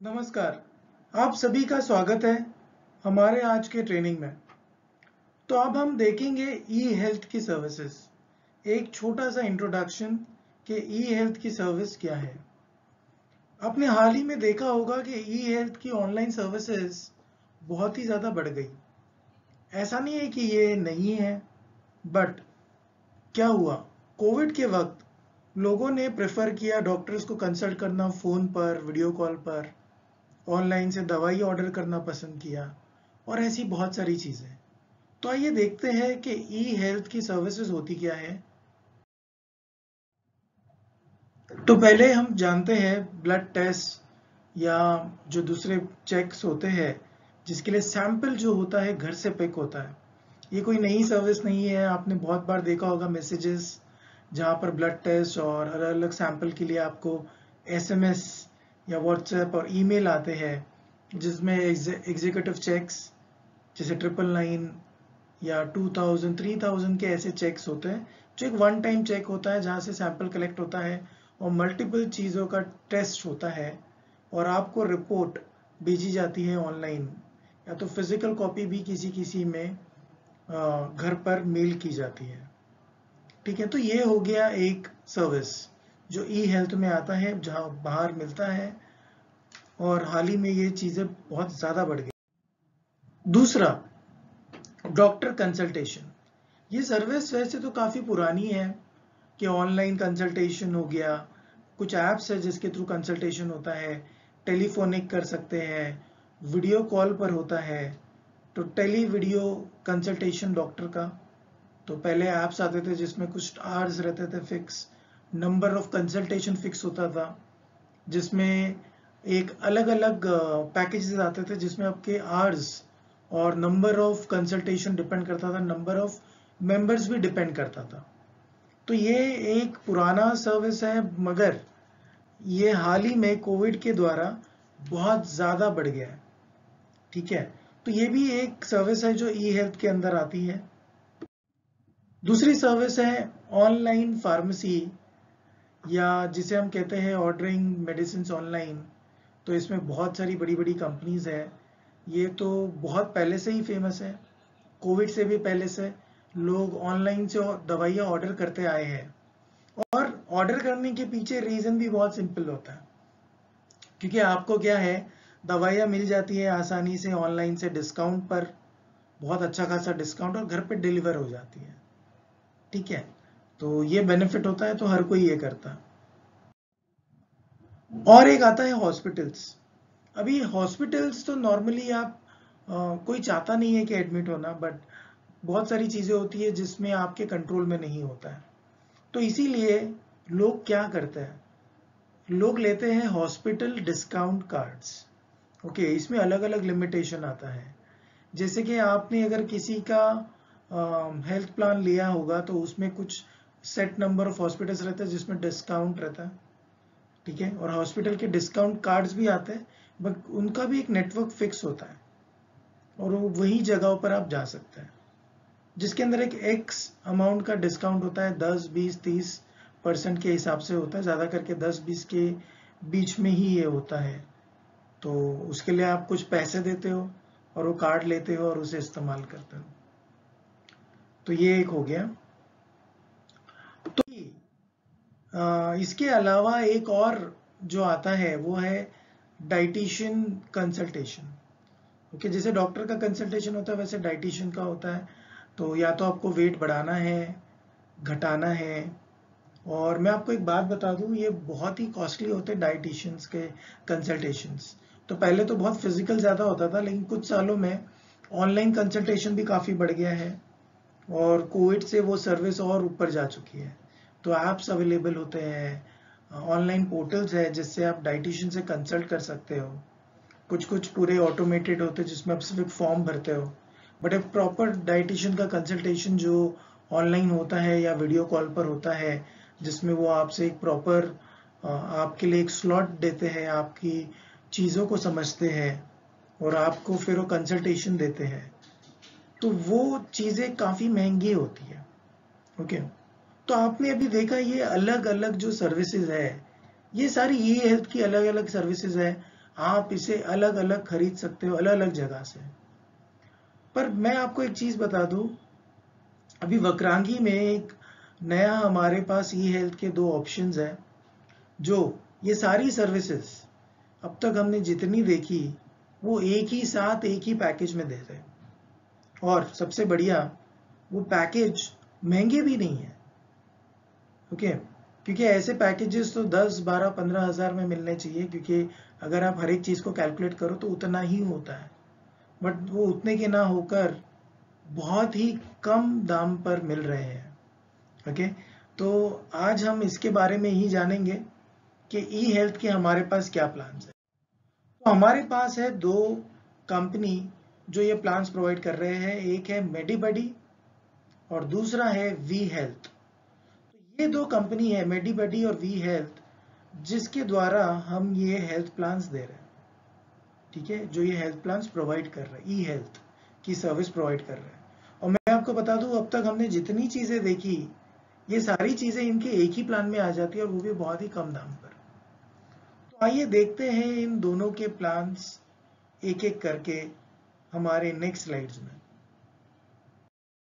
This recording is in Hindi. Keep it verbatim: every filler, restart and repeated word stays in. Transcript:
नमस्कार, आप सभी का स्वागत है हमारे आज के ट्रेनिंग में। तो अब हम देखेंगे ई हेल्थ की सर्विसेज। एक छोटा सा इंट्रोडक्शन कि ई हेल्थ की सर्विस क्या है। आपने हाल ही में देखा होगा कि ई हेल्थ की ऑनलाइन सर्विसेज बहुत ही ज़्यादा बढ़ गई। ऐसा नहीं है कि ये नहीं है, बट क्या हुआ, कोविड के वक्त लोगों ने प्रेफर किया डॉक्टर्स को कंसल्ट करना फ़ोन पर, वीडियो कॉल पर, ऑनलाइन से दवाई ऑर्डर करना पसंद किया और ऐसी बहुत सारी चीज़ें। तो आइए देखते हैं कि ई हेल्थ की सर्विसेज होती क्या है। तो पहले हम जानते हैं ब्लड टेस्ट या जो दूसरे चेक्स होते हैं जिसके लिए सैंपल जो होता है घर से पिक होता है। ये कोई नई सर्विस नहीं है, आपने बहुत बार देखा होगा मैसेजेस जहाँ पर ब्लड टेस्ट और अलग अलग सैंपल के लिए आपको एसएमएस या व्हाट्सएप और ईमेल आते हैं जिसमें एग्जीक्यूटिव चेक्स जैसे ट्रिपल नाइन या टू थाउजेंड थ्री थाउजेंड के ऐसे चेक्स होते हैं जो एक वन टाइम चेक होता है जहाँ से सैंपल कलेक्ट होता है और मल्टीपल चीज़ों का टेस्ट होता है और आपको रिपोर्ट भेजी जाती है ऑनलाइन या तो फिजिकल कॉपी भी किसी किसी में घर पर मेल की जाती है। ठीक है, तो ये हो गया एक सर्विस जो ई हेल्थ में आता है, जहाँ बाहर मिलता है और हाल ही में ये चीज़ें बहुत ज़्यादा बढ़ गई। दूसरा, डॉक्टर कंसल्टेशन। ये सर्विस वैसे तो काफ़ी पुरानी है कि ऑनलाइन कंसल्टेशन हो गया, कुछ ऐप्स है जिसके थ्रू कंसल्टेशन होता है, टेलीफोनिक कर सकते हैं, वीडियो कॉल पर होता है। तो टेली वीडियो कंसल्टेशन डॉक्टर का, तो पहले ऐप्स आते थे जिसमें कुछ आवर्स रहते थे fix, number of consultation fix होता था, जिसमें एक अलग अलग पैकेजेस आते थे जिसमें आपके आवर्स और नंबर ऑफ कंसल्टेशन डिपेंड करता था, नंबर ऑफ मेंबर्स भी डिपेंड करता था। तो ये एक पुराना सर्विस है, मगर ये हाल ही में कोविड के द्वारा बहुत ज़्यादा बढ़ गया है। ठीक है, तो ये भी एक सर्विस है जो ई हेल्थ के अंदर आती है। दूसरी सर्विस है ऑनलाइन फार्मेसी या जिसे हम कहते हैं ऑर्डरिंग मेडिसिन ऑनलाइन। तो इसमें बहुत सारी बड़ी बड़ी कंपनीज है। ये तो बहुत पहले से ही फेमस है, कोविड से भी पहले से लोग ऑनलाइन से दवाइयाँ ऑर्डर करते आए हैं। और ऑर्डर करने के पीछे रीज़न भी बहुत सिंपल होता है, क्योंकि आपको क्या है, दवाइयाँ मिल जाती है आसानी से ऑनलाइन से डिस्काउंट पर, बहुत अच्छा खासा डिस्काउंट, और घर पे डिलीवर हो जाती है। ठीक है, तो ये बेनिफिट होता है, तो हर कोई ये करता है। और एक आता है हॉस्पिटल्स। अभी हॉस्पिटल्स तो नॉर्मली आप आ, कोई चाहता नहीं है कि एडमिट होना, बट बहुत सारी चीज़ें होती है जिसमें आपके कंट्रोल में नहीं होता है। तो इसीलिए लोग क्या करते हैं, लोग लेते हैं हॉस्पिटल डिस्काउंट कार्ड्स। ओके, इसमें अलग अलग लिमिटेशन आता है। जैसे कि आपने अगर किसी का हेल्थ प्लान लिया होगा तो उसमें कुछ सेट नंबर ऑफ हॉस्पिटल्स रहते हैं जिसमें डिस्काउंट रहता है। ठीक है, और हॉस्पिटल के डिस्काउंट कार्ड्स भी आते हैं, बट उनका भी एक नेटवर्क फिक्स होता है और वो वही जगहों पर आप जा सकते हैं, जिसके अंदर एक एक्स अमाउंट का डिस्काउंट होता है, दस बीस तीस परसेंट के हिसाब से होता है, ज़्यादा करके दस बीस के बीच में ही ये होता है। तो उसके लिए आप कुछ पैसे देते हो और वो कार्ड लेते हो और उसे इस्तेमाल करते हो। तो ये एक हो गया। तो आ, इसके अलावा एक और जो आता है वो है डाइटिशियन कंसल्टेशन। ओके, जैसे डॉक्टर का कंसल्टेशन होता है वैसे डाइटिशियन का होता है। तो या तो आपको वेट बढ़ाना है, घटाना है, और मैं आपको एक बात बता दूं, ये बहुत ही कॉस्टली होते हैं डाइटिशियंस के कंसल्टेशंस। तो पहले तो बहुत फिजिकल ज़्यादा होता था, लेकिन कुछ सालों में ऑनलाइन कंसल्टेशन भी काफ़ी बढ़ गया है और कोविड से वो सर्विस और ऊपर जा चुकी है। तो ऐप्स अवेलेबल होते हैं, ऑनलाइन पोर्टल्स है जिससे आप डाइटिशियन से कंसल्ट कर सकते हो। कुछ कुछ पूरे ऑटोमेटेड होते हैं जिसमें आप सिर्फ एक फॉर्म भरते हो, बट एक प्रॉपर डाइटिशियन का कंसल्टेशन जो ऑनलाइन होता है या वीडियो कॉल पर होता है, जिसमें वो आपसे एक प्रॉपर आपके लिए एक स्लॉट देते हैं, आपकी चीज़ों को समझते हैं और आपको फिर वो कंसल्टेशन देते हैं। तो वो चीज़ें काफ़ी महंगी होती है। ओके, तो आपने अभी देखा ये अलग अलग जो सर्विसेज है, ये सारी ई हेल्थ की अलग अलग सर्विसेज है। आप इसे अलग अलग खरीद सकते हो, अलग अलग जगह से। पर मैं आपको एक चीज बता दूं, अभी वक्रांगी में एक नया हमारे पास ई हेल्थ के दो ऑप्शंस है, जो ये सारी सर्विसेज अब तक हमने जितनी देखी वो एक ही साथ एक ही पैकेज में दे रहे हैं। और सबसे बढ़िया, वो पैकेज महंगे भी नहीं है। ओके, क्योंकि ऐसे पैकेजेस तो दस बारह पंद्रह हजार में मिलने चाहिए, क्योंकि अगर आप हर एक चीज को कैलकुलेट करो तो उतना ही होता है, बट वो उतने के ना होकर बहुत ही कम दाम पर मिल रहे हैं। ओके, तो आज हम इसके बारे में ही जानेंगे कि ई हेल्थ के हमारे पास क्या प्लान्स है। तो हमारे पास है दो कंपनी जो ये प्लान्स प्रोवाइड कर रहे हैं, एक है मेडीबडी और दूसरा है वी हेल्थ। तो ये दो कंपनी है, मेडीबडी और वी हेल्थ, जिसके द्वारा हम ये हेल्थ प्लान्स दे रहे हैं। ठीक है, जो ये हेल्थ प्लान्स प्रोवाइड कर रहे हैं, ई हेल्थ की सर्विस प्रोवाइड कर रहे हैं। और मैं आपको बता दूं, अब तक हमने जितनी चीजें देखी, ये सारी चीजें इनके एक ही प्लान में आ जाती है, और वो भी बहुत ही कम दाम पर। तो आइए देखते हैं इन दोनों के प्लान्स एक एक करके हमारे नेक्स्ट स्लाइड्स में।